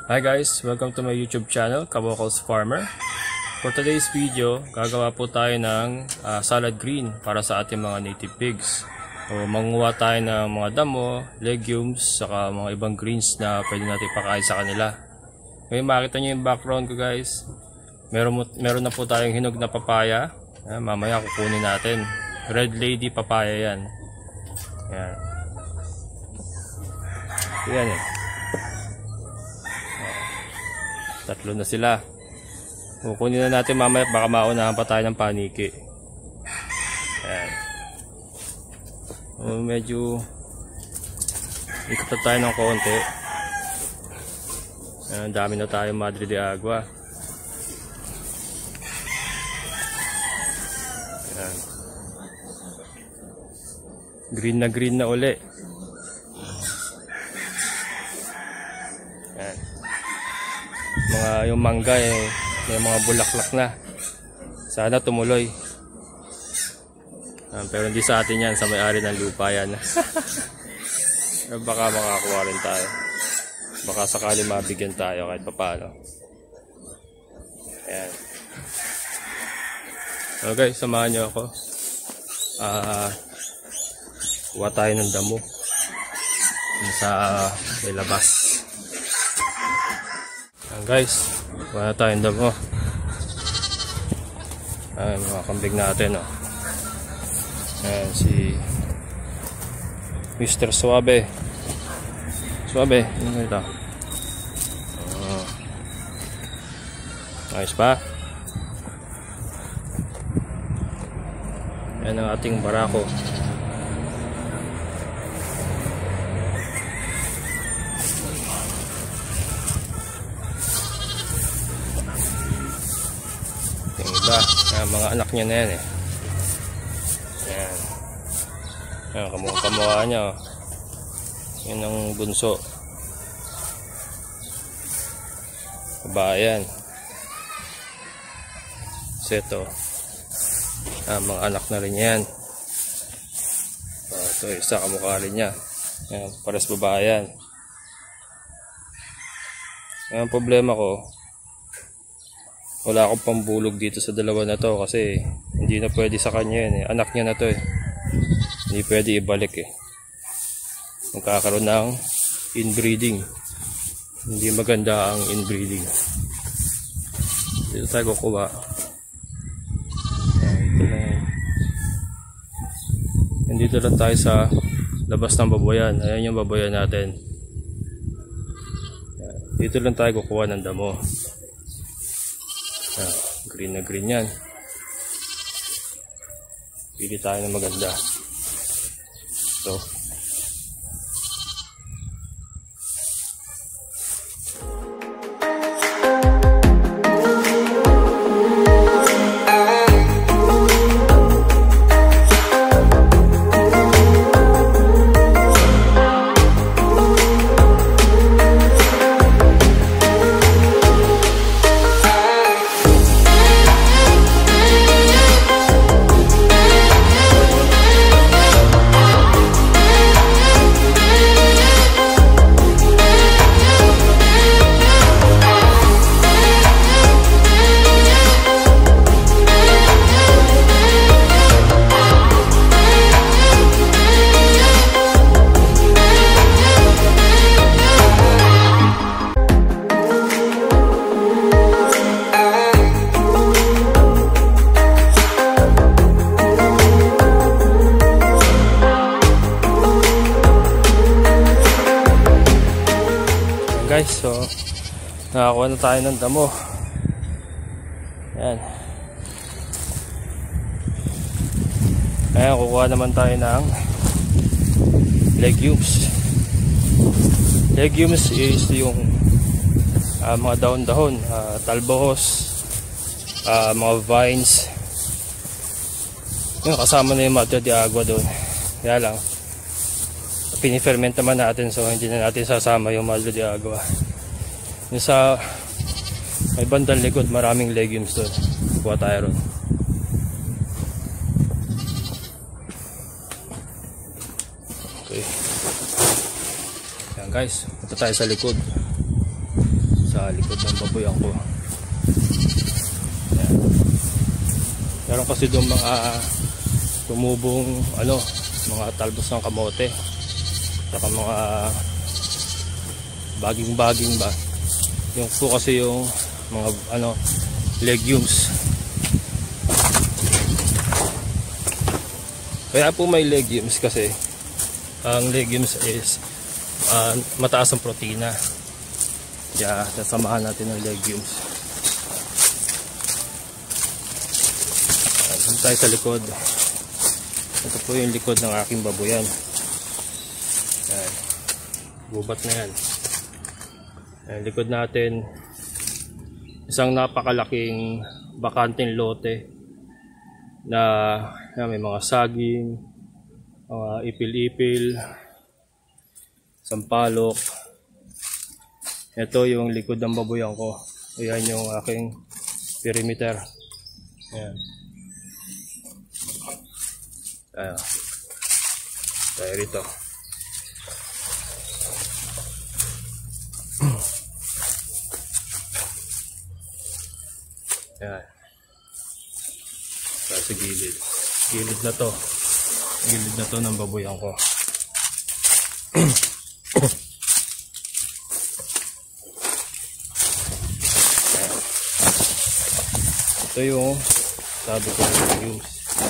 Hi guys, welcome to my YouTube channel, Kabokals Farmer. For today's video, gagawa po tayo ng salad green para sa ating mga native pigs. So, manguha tayo ng mga damo, legumes, saka mga ibang greens na pwede natin pakain sa kanila. Ngayon makita nyo yung background ko guys. Meron na po tayong hinog na papaya. Mamaya kukunin natin. Red Lady papaya yan. Yan. Yan eh. Tatlo na sila. Kukunin na natin mamaya, baka maunahan pa tayo ng paniki. Ayan. Medyo ikot na tayo ng konti. Ayan, dami na tayo Madre de Agua. Ayan. Green na uli. Ayan. Yung mangga may mga bulaklak na. Sana tumuloy. Pero hindi sa atin yan, sa may-ari ng lupa yan. Baka makakuha rin tayo. Baka sakali mabigyan tayo kahit papaano. Ayan. Okay, samahan nyo ako. Kuha tayo ng damo sa may labas. Guys, wala tayong damo. Ayan, mga kambing natin Ayan, si Mr. Suabe. Suabe, ano ito? Ayos pa. Ayan ang ating barako. Mga anak niya na yan Ayan. Ayan, kamuha niya Yan ang bunso. Babae yan. Seto. Mga anak na rin yan. Ito isa kamukha rin niya. Ayan, pares babae yan. Ang problema ko, wala akong pambulog dito sa dalawa na to kasi hindi na pwede sa kanya yan Anak niya na to Hindi pwede ibalik Magkakaroon ng inbreeding. Hindi maganda ang inbreeding. Dito tayo kukuha. Nandito lang tayo sa labas ng baboyan. Ayan yung baboyan natin. Dito lang tayo kukuha ng damo. Green na green yan. Pili tayo ng maganda. So guys, so nakakuha na tayo ng damo. Ayan. Ayan, kukuha naman tayo ng legumes. Legumes is yung mga dahon-dahon, talbos, mga vines. Yung kasama na yung Madre de Agua doon. Kaya lang piniferment naman natin, so hindi na natin sasama yung Madre de Agua. Yung sa may bandang likod, maraming legumes doon. Kuha tayo ron. Okay. Yan guys, punta tayo sa likod. likod ng baboyan ko. Ayan. Meron kasi doon mga tumubong mga talbos ng kamote, saka mga baging-baging ba. Yung po kasi yung mga legumes. Kaya po may legumes kasi ang legumes is mataas ang protina. Kaya sasamahan natin ng legumes. Dito tayo sa likod. Ito po yung likod ng aking baboyan. Ayan. Gubat na yan. Ayan, likod natin, isang napakalaking bakanteng lote na may mga saging, mga ipil-ipil, sampalok. Ito yung likod ng baboyan ko. Ayan yung aking perimeter. Ayan. Ayan. Tayo rito. Ayan. Sa gilid. Gilid na to. Gilid na to ng baboyan ko. Ito yung sabi ko ng legumes.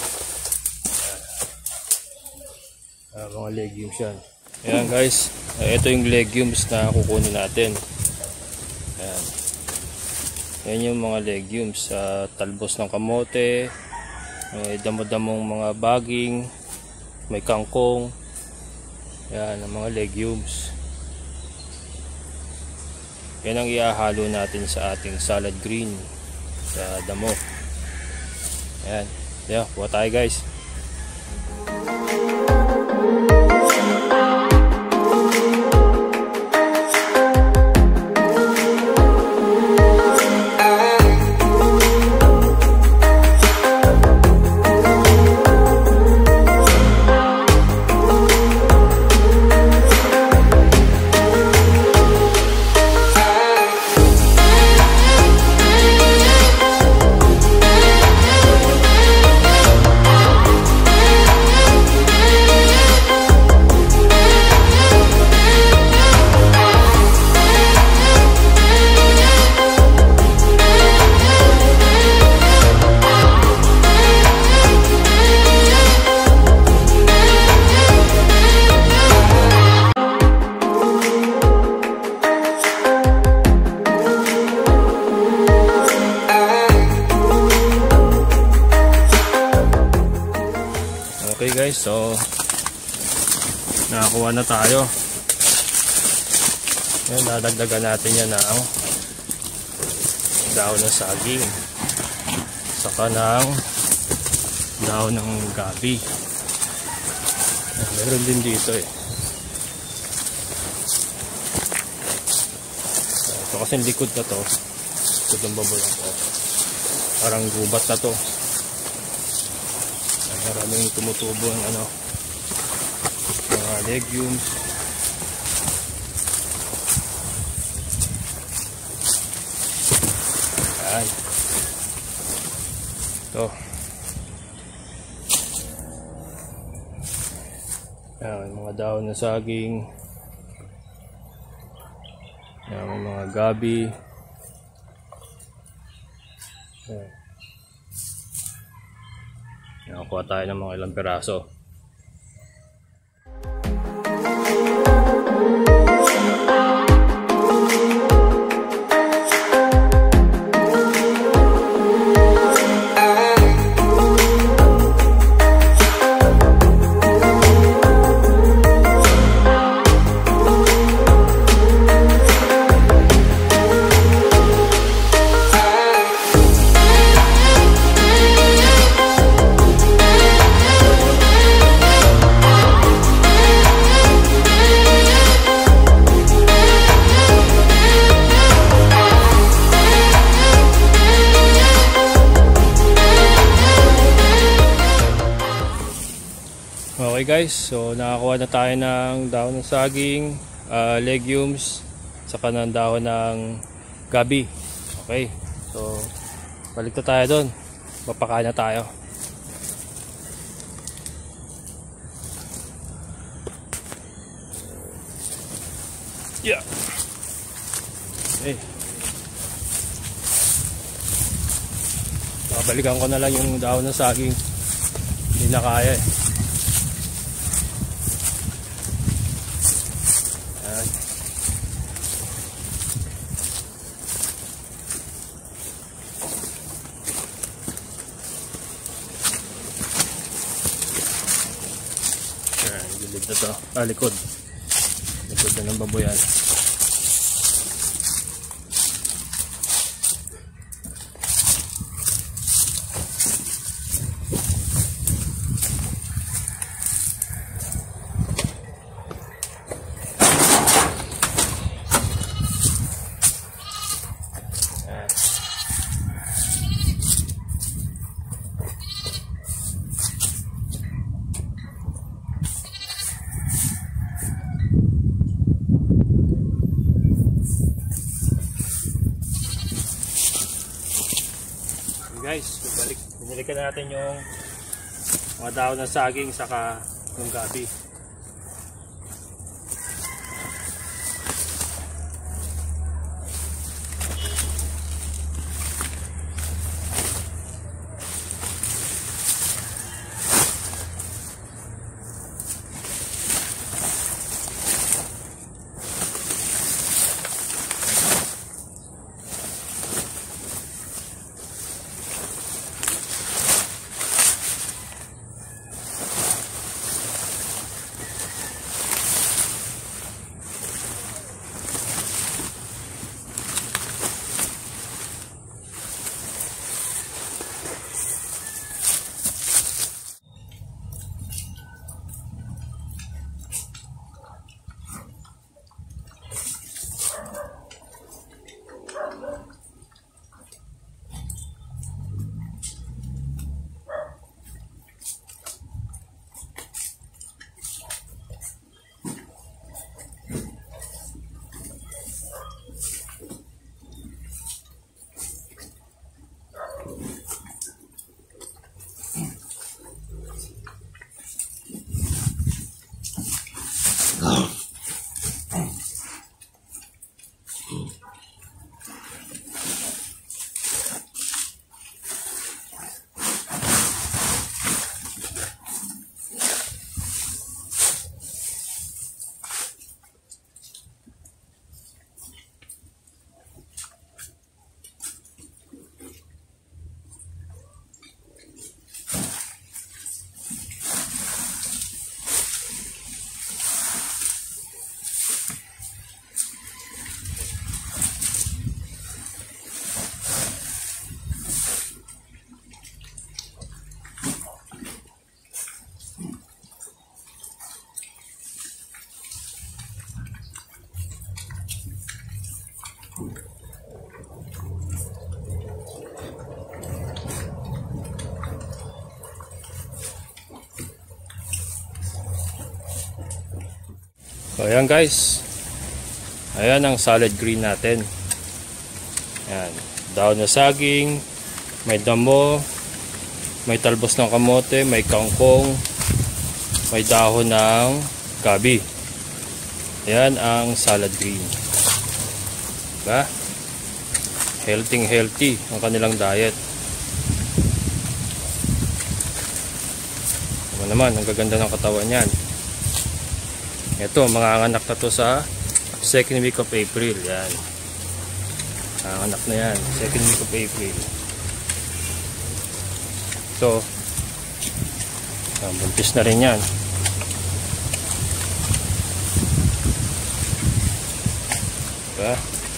Mga legumes yan. Ayan guys. Ito yung legumes na kukunin natin. Ayan. Yan yung mga legumes. Talbos ng kamote, may damo-damong mga baging, may kangkong. Yan ang mga legumes. Yan ang iahalo natin sa ating salad green sa damo. Ayan. Yan, kuha tayo guys. Okay guys, so nakakuha na tayo. Yan, dadagdagan natin yan ng dahon ng saging, saka ng dahon ng gabi. Meron din dito eh. Ito kasi likod na to, likod ng baboyan ko, parang gubat na to. Maraming tumutubo ng mga legumes. Ayan. Ito. Ayan, may mga dahon na saging. Ayan, may mga gabi. Ayan. Nakakuha tayo ng mga ilang piraso. Okay guys, so nakakuha na tayo ng dahon ng saging, legumes, saka ng dahon ng gabi. Okay, so balik na tayo doon, papakain na tayo. Yeah. Okay, balikan ko na lang yung dahon ng saging, hindi na kaya eh. Ayan. Ayan, gilid na to, likod na ng baboyan. Guys, binilikan natin yung mga dahon ng saging saka yung gabi. So ayan guys, ayan ang salad green natin. Ayan, dahon na saging, may damo, may talbos ng kamote, may kangkong, may dahon ng gabi. Ayan ang salad green. Diba? Healthy ang kanilang diet. Naman, ang gaganda ng katawan yan. Ito, mga anak na to sa second week of April. Yan. Ang anak na yan. Second week of April. So, buntis na rin yan. Diba?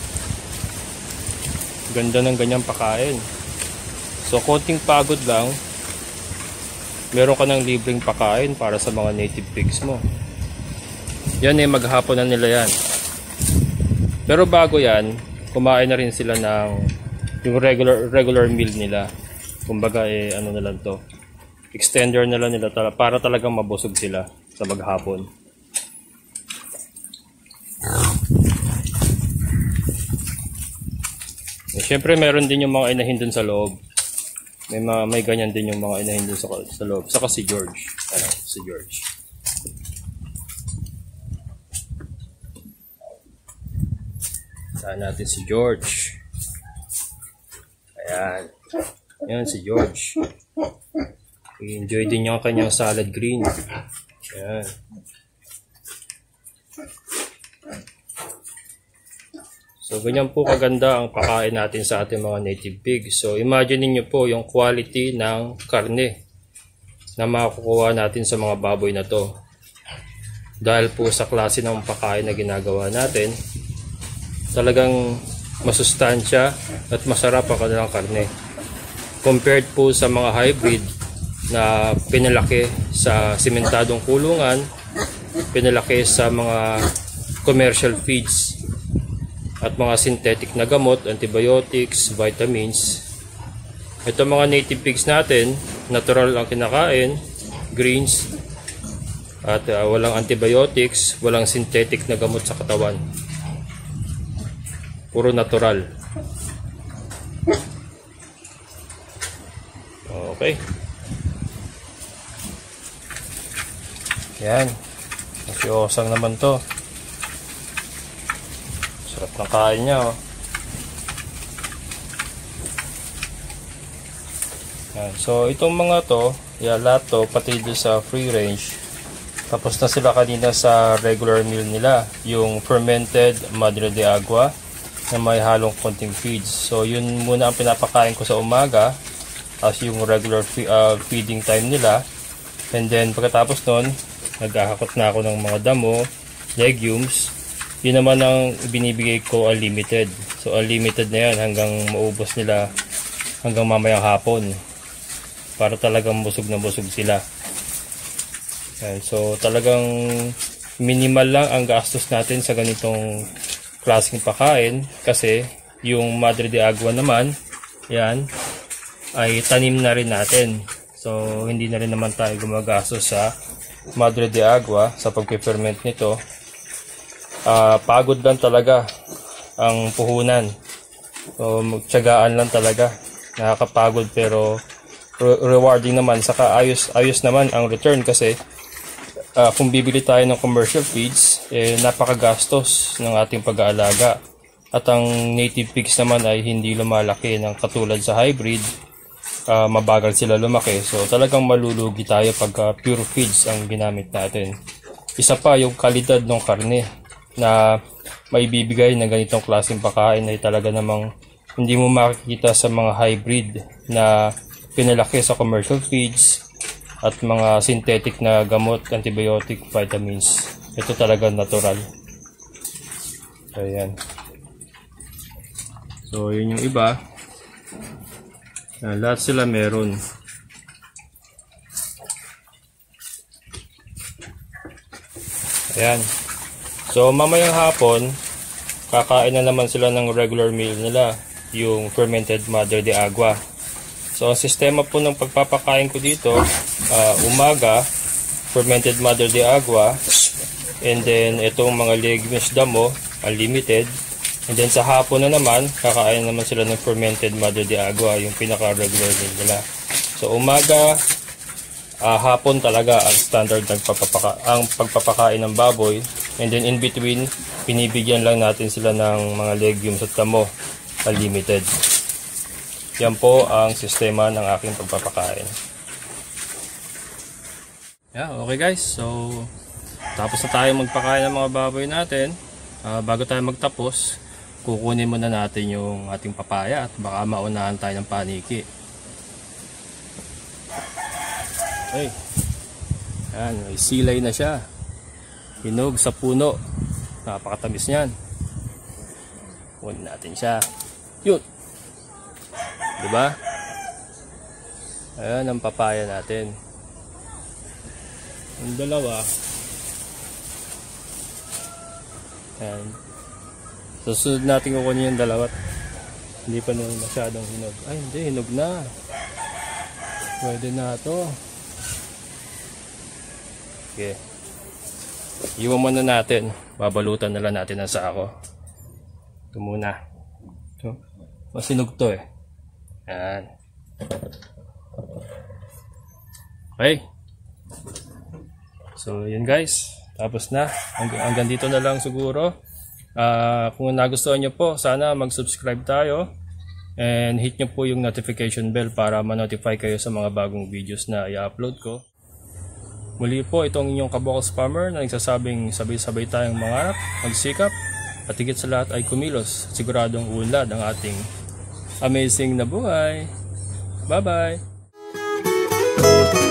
Ganda ng ganyang pakain. So, konting pagod lang, meron ka ng libreng pakain para sa mga native pigs mo. Yan eh, maghapon na nila yan. Pero bago yan, kumain na rin sila ng yung regular meal nila. Kumbaga eh, ano na lang to, extender na lang nila para talagang mabusog sila sa maghapon. Siyempre meron din yung mga inahin dun sa loob. May ganyan din yung mga inahin dun sa loob. Saka si George. Ano, si George. Saan natin si George. Ayan. Ayan si George. I-enjoy din yung kanyang salad green. Ayan. So, ganyan po kaganda ang pakain natin sa ating mga native pigs. So, imagine niyo po yung quality ng karne na makukuha natin sa mga baboy na to. Dahil po sa klase ng pakain na ginagawa natin, talagang masustansya at masarap ang kanilang karne. Compared po sa mga hybrid na pinalaki sa simentadong kulungan, pinalaki sa mga commercial feeds, at mga synthetic na gamot, antibiotics, vitamins. Ito mga native pigs natin, natural ang kinakain, greens, at walang antibiotics, walang synthetic na gamot sa katawan. Puro natural. Okay. Yan. Masyosang naman to. Sarap ng kain niya, oh. Yan. So, itong mga to, lahat to, pati doon sa free range. Tapos na sila kanina sa regular meal nila. Yung fermented madre de agua na may halong konting feeds. So, yun muna ang pinapakain ko sa umaga as yung regular feeding time nila. And then, pagkatapos nun, naghahakot na ako ng mga damo, legumes. Yun naman ang binibigay ko unlimited. So unlimited na yan hanggang maubos nila hanggang mamayang hapon. Para talagang busog na busog sila. Yan. So talagang minimal lang ang gastos natin sa ganitong klaseng pakain. Kasi yung madre de agua naman, yan, ay tanim na rin natin. So hindi na rin naman tayo gumagastos sa madre de agua sa pagpe-ferment nito. Pagod lang talaga ang puhunan. So, tiyagaan lang talaga. Nakakapagod pero rewarding naman. Saka ayos naman ang return kasi kung bibili tayo ng commercial feeds, napakagastos ng ating pag-aalaga. At ang native pigs naman ay hindi lumalaki ng katulad sa hybrid. Mabagal sila lumaki. So, talagang malulugi tayo pag pure feeds ang ginamit natin. Isa pa yung kalidad ng karne na maibibigay ng ganitong klaseng pakain ay talaga namang hindi mo makikita sa mga hybrid na pinalaki sa commercial feeds at mga synthetic na gamot, antibiotic, vitamins. Ito talaga natural. Ayan. So, yun yung iba. Lahat sila meron. Ayan. So, mamayang hapon, kakain na naman sila ng regular meal nila, yung fermented madre de agua. So, ang sistema po ng pagpapakain ko dito, umaga, fermented madre de agua, and then itong mga legumes damo, unlimited, and then sa hapon na naman, kakain naman sila ng fermented madre de agua, yung pinaka-regular meal nila. So, umaga, hapon talaga ang standard ng pagpapakain ng baboy. And then in between, pinibigyan lang natin sila ng mga legumes at damo, unlimited. Yan po ang sistema ng aking pagpapakain. Yeah, okay guys. So, tapos na tayo magpakain ng mga baboy natin. Bago tayo magtapos, kukunin muna natin yung ating papaya at baka maunahan tayo ng paniki. Okay. Yan, may silay na siya. Hinog sa puno. Napakatamis niyan. Kunin natin siya. Yun. Diba? Ayan ang papaya natin. Ang dalawa. Ayan. Susunod natin kukunin yung dalawa. Hindi pa naman masyadong hinog. Ay hindi, hinog na. Pwede na ito. Okay. Iwan muna natin. Babalutan na lang natin ang sako. Ito muna. Ito. Masinog to eh. Yan. Okay. So, yun guys. Tapos na. Hanggang dito na lang siguro. Kung nagustuhan nyo po, sana mag-subscribe tayo. And hit nyo po yung notification bell para ma-notify kayo sa mga bagong videos na i-upload ko. Muli po, itong inyong Kabokals Farmer na nagsasabing sabay-sabay tayong mangarap, magsikap, at higit sa lahat ay kumilos. Siguradong ulad ang ating amazing na buhay. Bye-bye!